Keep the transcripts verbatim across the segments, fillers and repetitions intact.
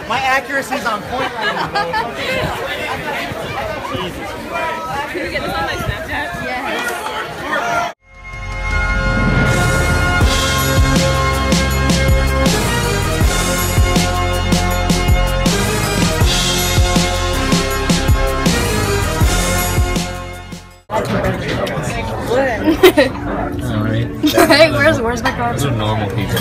My accuracy's on point right now. Jesus Christ. Can you get this on my Snapchat? Yes. Alright. Hey, where's where's my car? Those are normal people.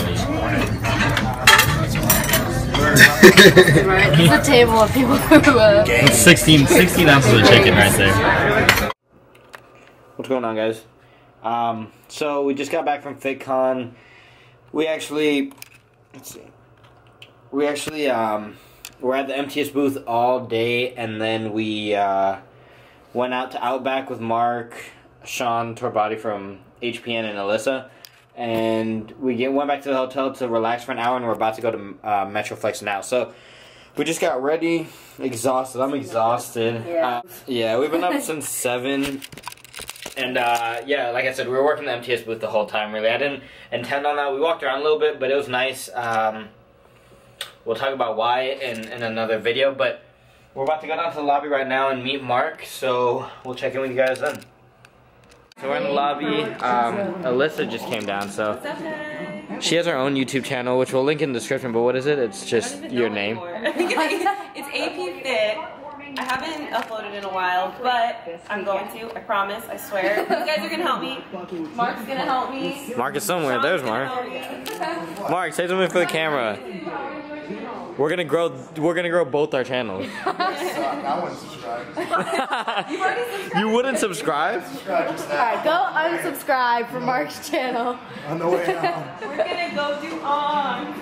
Right, it's a table of people who uh That's sixteen, sixteen ounces of chicken right there. What's going on, guys? Um, so we just got back from FitCon. We actually, let's see, we actually um, were at the M T S booth all day, and then we uh, went out to Outback with Mark, Sean Torbati from H P N, and Alyssa. And we get, went back to the hotel to relax for an hour, and we're about to go to uh, Metroflex now. So we just got ready, exhausted. I'm exhausted. Yeah. Uh, yeah, we've been up since seven. And uh, yeah, like I said, we were working the M T S booth the whole time, really. I didn't intend on that. We walked around a little bit, but it was nice. Um, we'll talk about why in, in another video. But we're about to go down to the lobby right now and meet Mark. So we'll check in with you guys then. So we're in the lobby. Um, Alyssa just came down, so she has her own YouTube channel, which we'll link in the description. But what is it? It's just your name. I think it's A P Fit. I haven't uploaded in a while, but I'm going to. I promise. I swear. You guys are gonna help me. Mark's gonna help me. Mark is somewhere. There's Mark. Mark, say something for the camera. We're gonna grow. We're gonna grow both our channels. I wouldn't subscribe. You wouldn't subscribe? Alright, go unsubscribe from Mark's channel. On the way out. We're gonna go do on.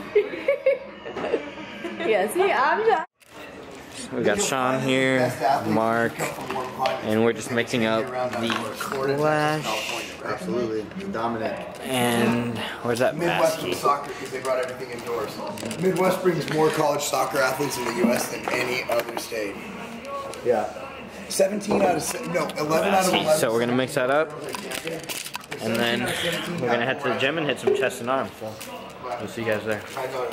Yeah, see, I'm just We got Sean here, Mark, and we're just mixing up the Clash. Absolutely. Dominant. And where's that Midwest basket? soccer because they brought everything indoors. Midwest brings more college soccer athletes in the U S than any other state. Yeah. seventeen out of se- no, eleven out of eleven. So we're gonna mix that up, and then we're gonna head to the gym and hit some chest and arms. So we'll see you guys there.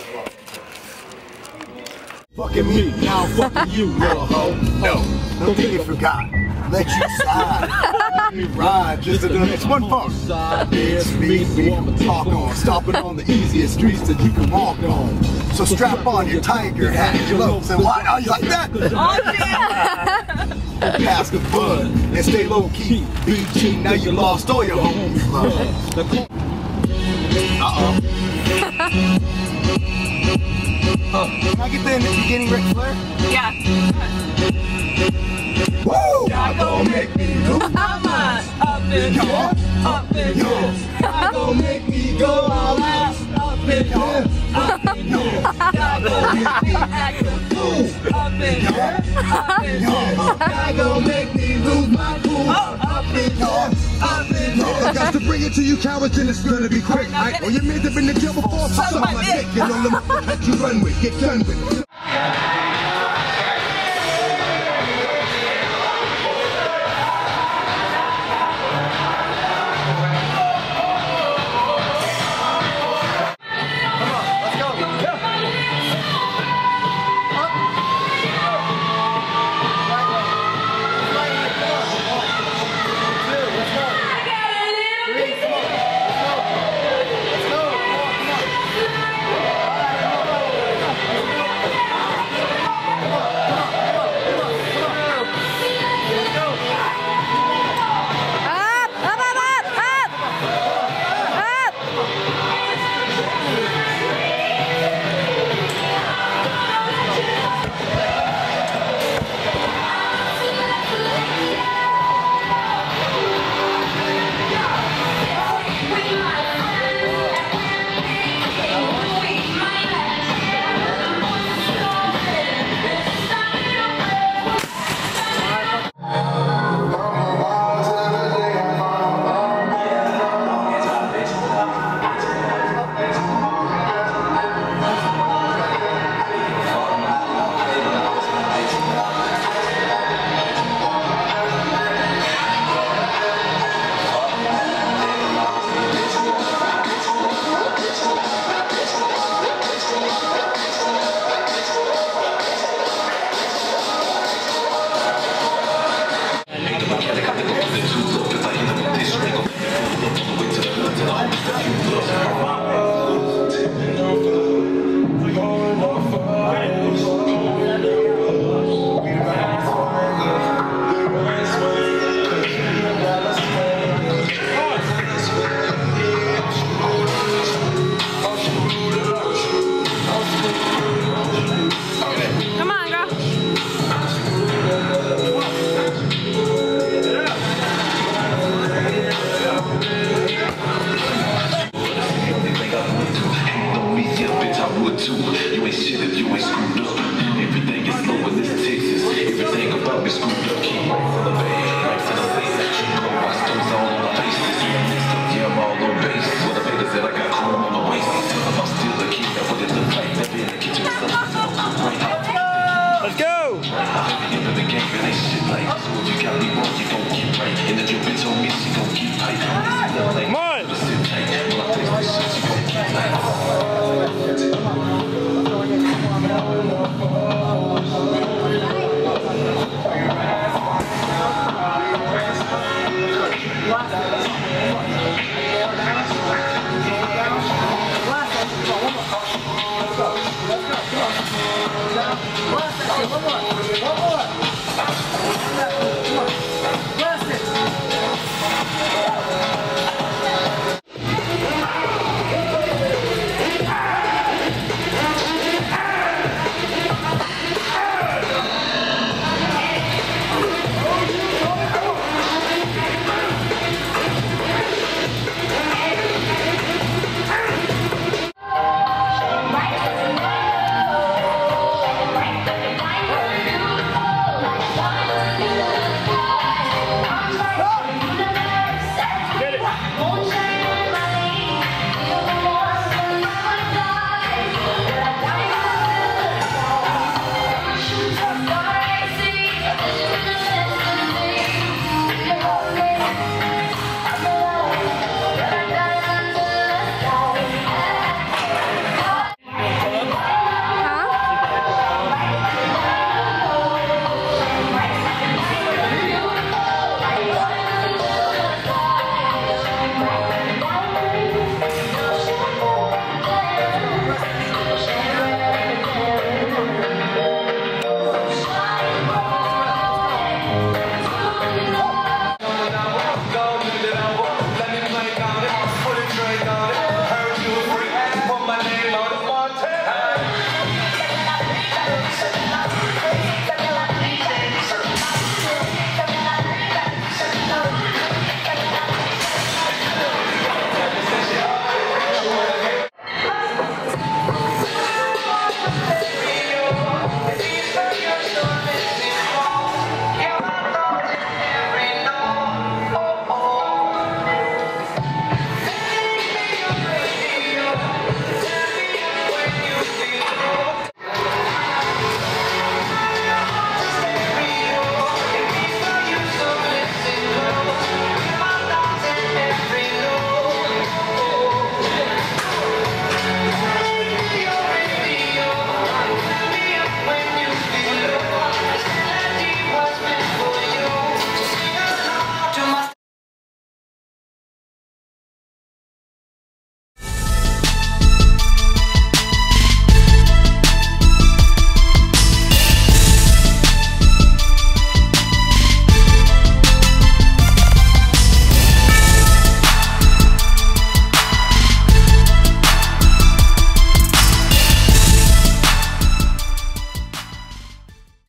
Fucking me, now fucking you, little hoe. No, don't think you forgot. Let you slide. Let me ride. Just another. It's one phone. It's me, we can talk on. Stopping on the easiest streets that you can walk on. So strap on your tiger hat, your lows, and why are you like that? Pass the bud and stay low key. B G, now you lost all your homies. Uh oh. Oh, can I get that in the beginning, Ric Flair? Yeah. Woo! Y'all gon' make me go. I'm up in here, up in here. Y'all gon' make me go all out. Up in here, up in here. Y'all gon' make me act a fool. Up in here, up in here. Y'all gon' make me lose my cool. Up in here, up in here. I got to bring it to you cowards and it's gonna be quick. Right? Or you may have been in jail before, so suck my dick. And all the motherfuckers that you run with, get done with. 谢的，就会是